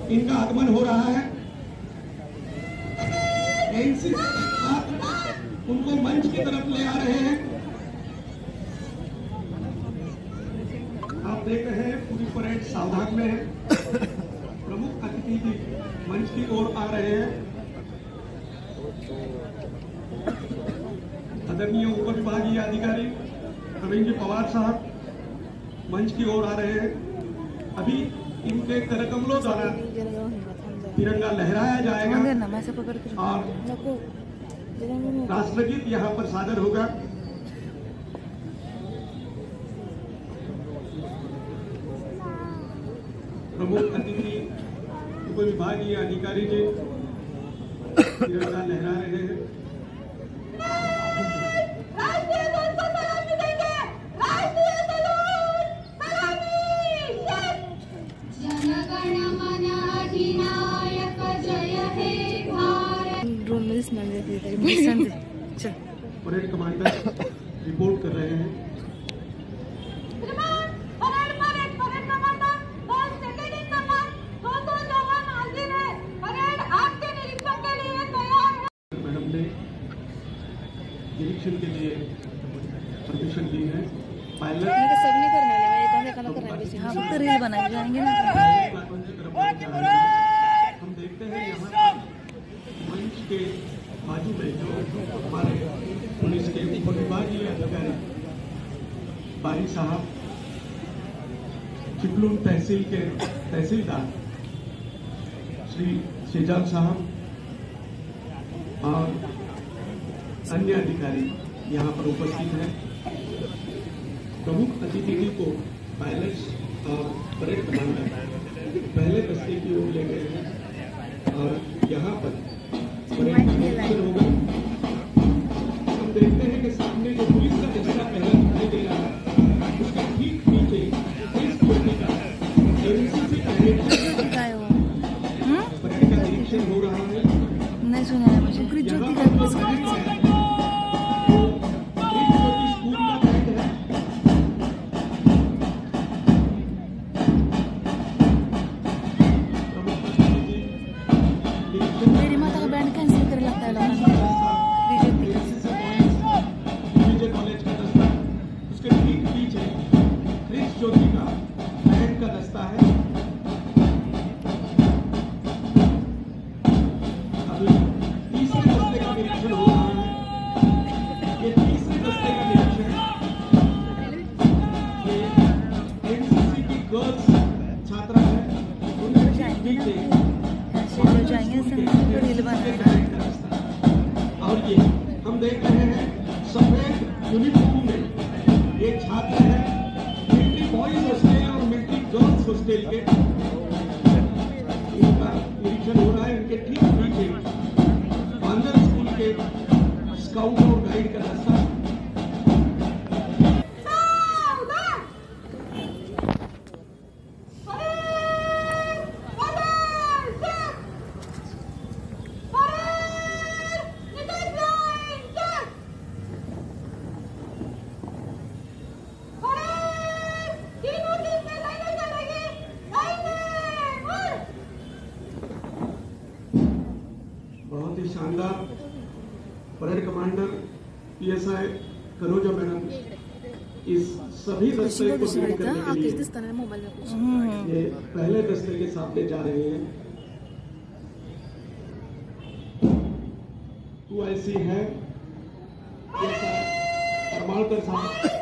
इनका आगमन हो रहा है। एनसीसी छात्र उनको मंच की तरफ ले आ रहे हैं। आप देख रहे हैं पूरी परेड सावधान में है। प्रमुख अतिथि भी मंच की ओर आ रहे हैं। आदरणीय उप विभागीय अधिकारी प्रवीण जी पवार साहब मंच की ओर आ रहे हैं। अभी इनके करकमलों द्वारा तिरंगा लहराया जाएगा और राष्ट्रगीत यहाँ पर सादर होगा। प्रमुख अतिथि उप विभागीय अधिकारी जी तिरंगा लहरा रहे हैं। परेड कमांडर रिपोर्ट कर रहे हैं। मैडम ने निरीक्षण के लिए परमिशन दी है। पायलट सब नहीं करने वाले, हाँ फक्त रील बनाए जाएंगे ना। हम देखते हैं यहाँ मंच के बाजू में जो हमारे पुलिस के उप विभागीय अधिकारी बारी साहब, चिपलून तहसील के तहसीलदार श्री शेजाल साहब और अन्य अधिकारी यहाँ पर उपस्थित हैं। प्रमुख अतिथि को पायलट्स और परेड कमांडर पहले दस्ते की ओर ले गए हैं और यहाँ पर परेड निरीक्षण होगा। हम देखते हैं कि सामने जो पुलिस का दस्ता पहले दिखाई दे रहा है उसके ठीक पीछे पुलिस चौकी का एनसीसी कैडेट परेड का निरीक्षण हो रहा है। नहीं सुना है मुझे। ज्योति का मेरी माता का बैंड कैंसिल कर लगता है कॉलेज का दस्ता, उसके ठीक पीछे क्रिस ज्योति का बैंड का दस्ता है। अब तीसरे दस्ते का निरीक्षण हो रहा है। ये तीसरे दस्ते का निरीक्षण ये एनसीसी की गर्ल्स छात्रा है। और ये हम देख रहे हैं सफेद यूनिफॉर्म में ये छात्र है मिलिट्री बॉयज हॉस्टल और मिलिट्री गर्ल्स हॉस्टल के। इनका निरीक्षण हो रहा है। इनके ठीक पीछे बांदर स्कूल के स्काउट और गाइड का रास्ता। बहुत ही शानदार परेड कमांडर पीएसआई करोजा मैडम इस सभी दस्ते को शुरू करने के लिए ये पहले दस्ते के सामने जा रहे हैं। तू ऐसी है परमाणकर साहब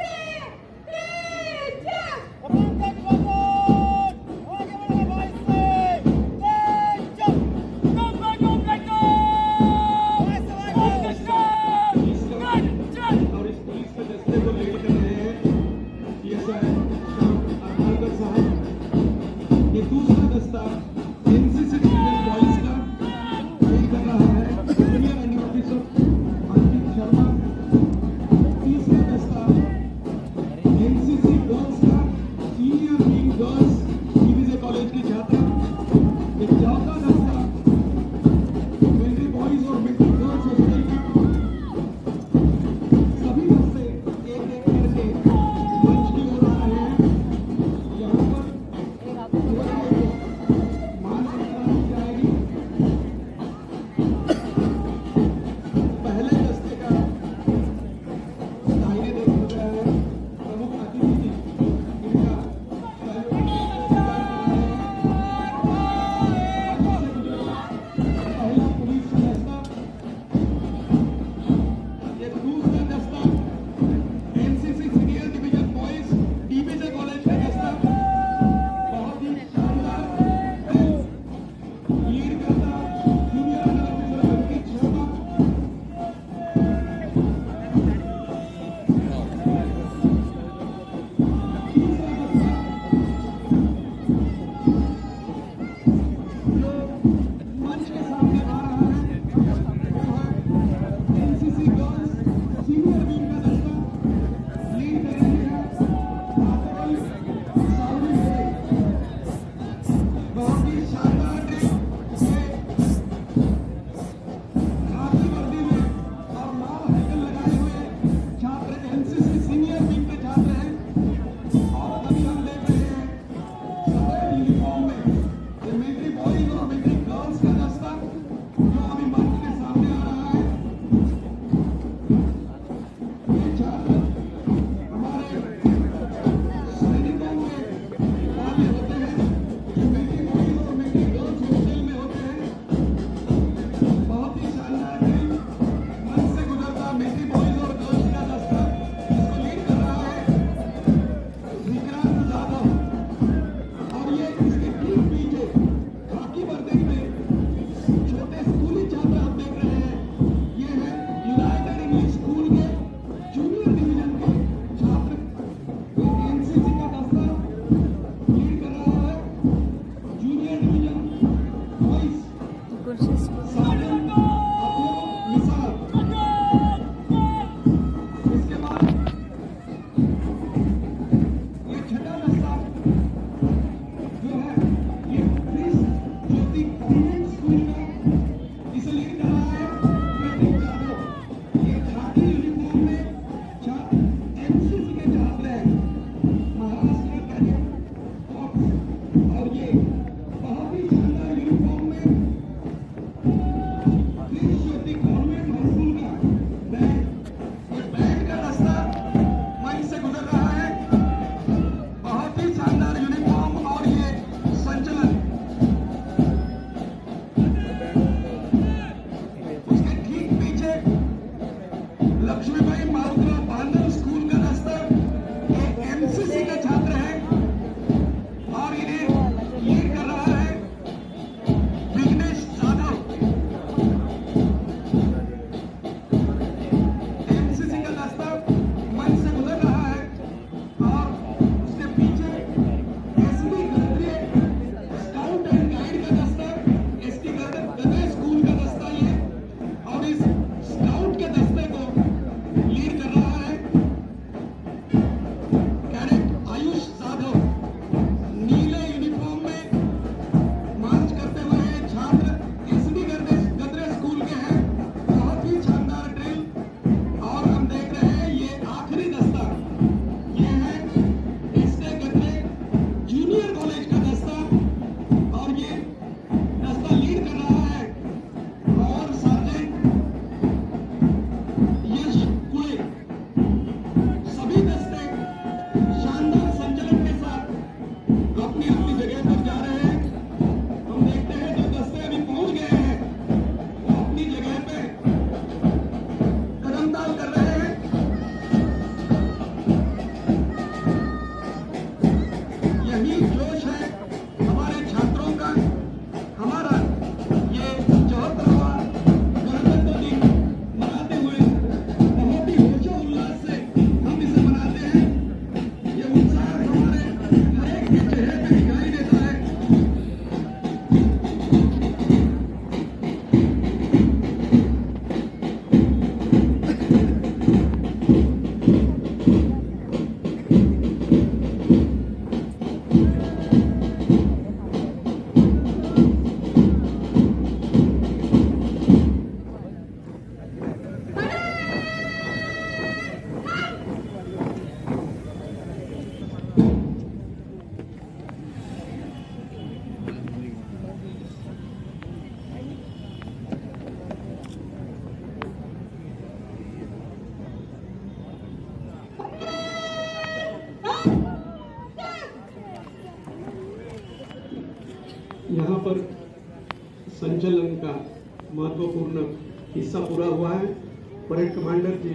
यहाँ पर संचलन का महत्वपूर्ण हिस्सा पूरा हुआ है। परेड कमांडर जी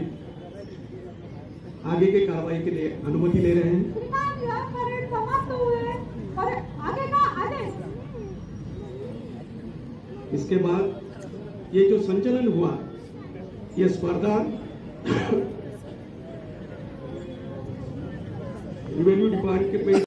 आगे के कार्रवाई के लिए अनुमति ले रहे हैं। श्रीमान, यह परेड समाप्त हुए और आगे का आदेश। इसके बाद ये जो संचलन हुआ, ये स्पर्धा रेवेन्यू डिपार्टमेंट में